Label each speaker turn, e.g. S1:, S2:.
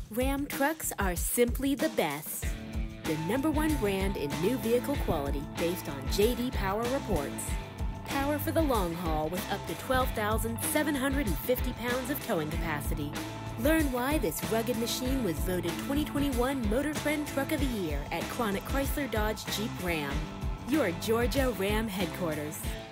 S1: Ram trucks are simply the best. The #1 brand in new vehicle quality based on J.D. Power reports. Power for the long haul with up to 12,750 pounds of towing capacity. Learn why this rugged machine was voted 2021 Motor Trend Truck of the Year at Cronic Dodge Jeep Ram, your Georgia Ram headquarters.